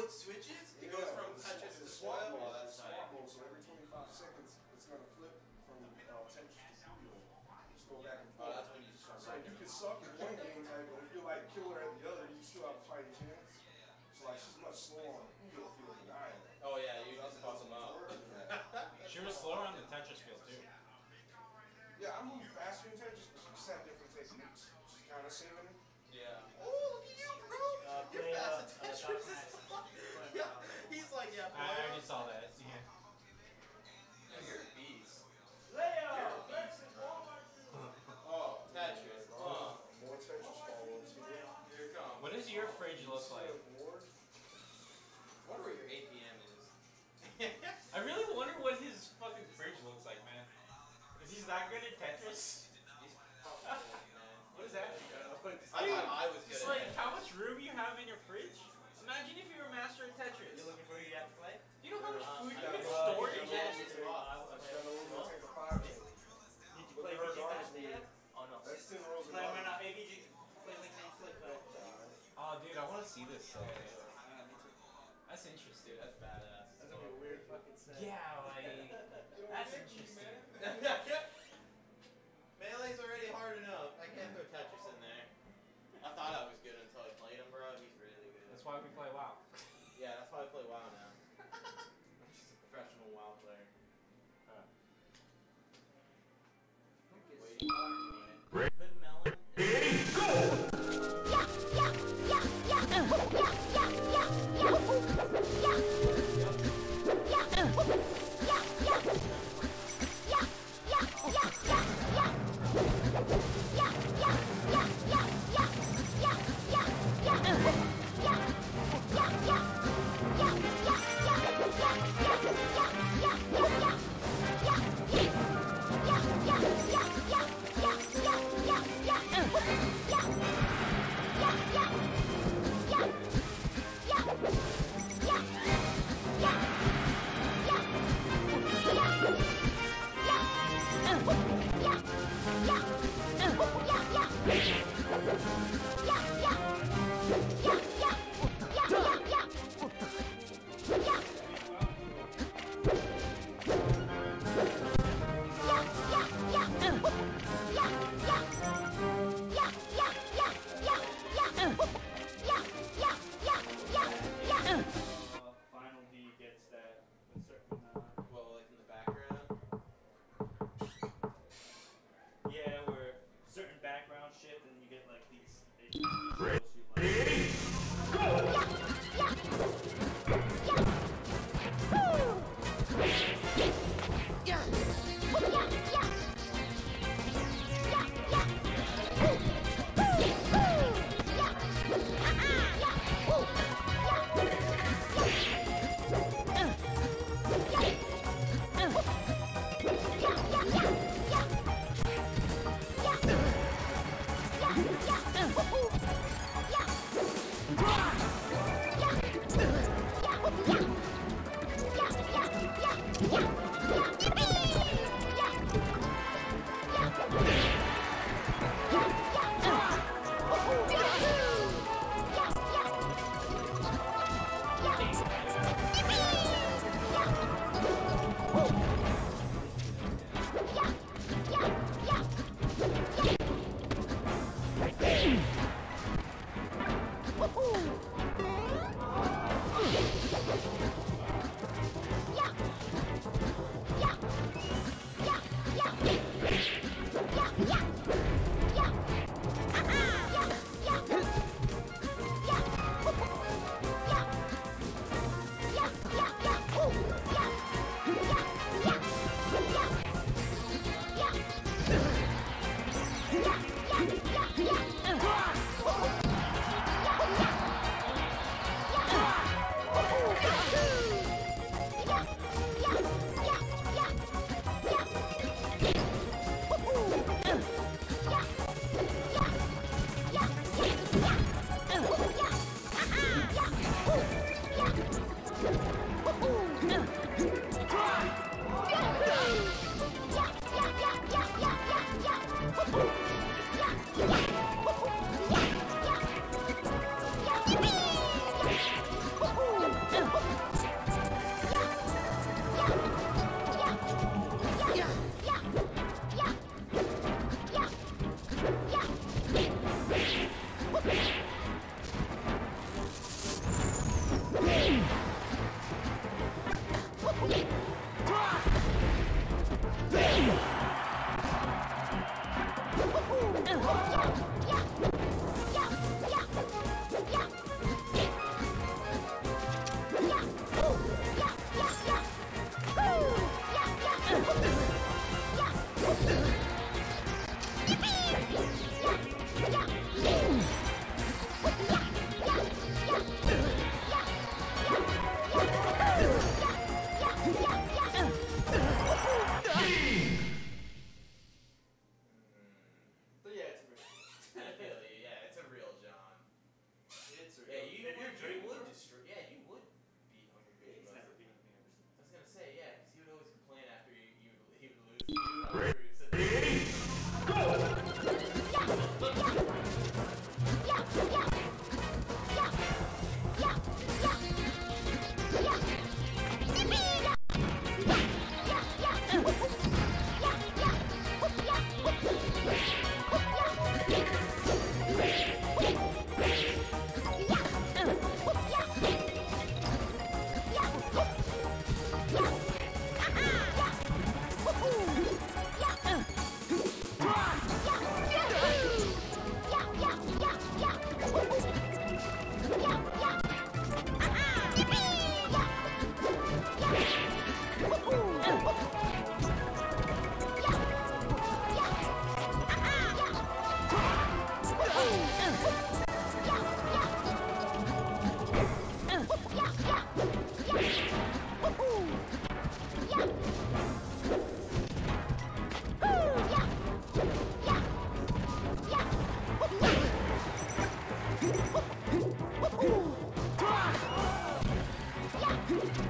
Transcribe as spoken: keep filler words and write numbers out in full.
it switches? It Yeah, goes from it's, Tetris to it's swap spoil? mode. Oh, that's It's tight. swap mode. So every twenty-five seconds, it's gonna flip from uh, Tetris to Studio. Just go back and Oh, forth. that's when you start So you can suck in one game type, but if you're like killer at the other, you still have a fighting chance. So like she's much slower on the Uno field than I am. Oh yeah, you just fuck them out. She was slower on the Tetris field too. Yeah, I move faster in Tetris, but she just had different techniques. She's kind of saving it. Yeah. Oh, look at you, bro! Uh, You're play, fast uh, at uh, Tetris Dark as Knight. fuck. Play, Yeah, uh, he's like, yeah, I boy. already saw that. Yeah. Yeah, you're a beast. Leo! You're a beast. Oh, Tetris. Oh, More Tetris follow-ups here. here it comes. What does your fridge look like? More. I wonder what your A P M is. I really wonder what his fucking fridge looks like, man. Is he that good at Tetris? He's fucking good, man. What is that? I thought I was good Just at like it. how much room you have in your fridge? Imagine if you were a master at Tetris. You looking for who you have to play? Do you know how much Uh, food you yeah, can uh, store yeah, in yeah, Tetris? yeah. Uh, She's got a little bit take a five. Did you play Her V G guard is Fast yet? Oh no. That's ten rolls of Play guard. right now, A V G. Play like Nate Slick, but. Oh, dude, I want to see this set. Yeah, me too. That's interesting. Dude, that's badass. That's gonna be a weird fucking set. Yeah, like that's interesting. Melee's already hard enough. I can't throw Tetris in there. I thought I was good until I played him, bro. He's really good. That's why we play WoW. Yeah, that's why I play WoW now. I'm just a professional WoW player. Huh. Waiting for it. Good melon. Final D gets that with certain. Uh, Well, like in the background. yeah, where certain background shift and you get like these. Ready? Yahoo! Yeah.